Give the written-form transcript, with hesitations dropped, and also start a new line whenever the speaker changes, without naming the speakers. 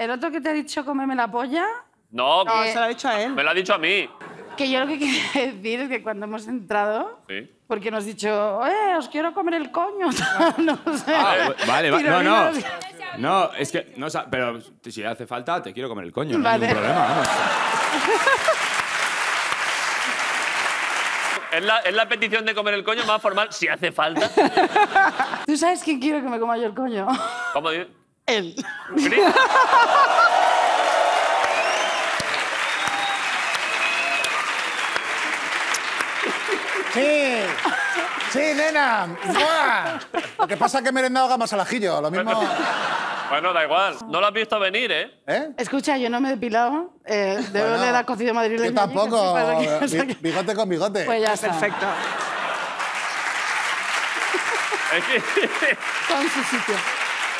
el otro que te ha dicho cómeme la polla,
No,
No, se lo ha dicho a él.
me lo ha dicho a mí.
que yo lo que quería decir es que cuando hemos entrado,
Sí.
porque nos has dicho, os quiero comer el coño, no sé.
Vale, vale.
Tiro
No,
vinos.
no, es que... No, pero si hace falta, te quiero comer el coño, no
Vale.
hay ningún problema. Vamos.
Es la petición de comer el coño más formal, si hace falta.
¿Tú sabes quién quiero que me coma yo el coño?
¿Cómo dices?
Él.
Gris.
Sí, sí, nena. ¡Buah! Lo que pasa es que he merendado gambas al ajillo, lo mismo...
Bueno, da igual. No lo has visto venir, ¿eh?
¿Eh?
Escucha, yo no me he depilado. Debo
Bueno,
de la cocina madrileña.
Yo tampoco.
¿Qué pasa?
Bigote con bigote.
Pues ya está.
Perfecto.
Es que...
Está en su sitio.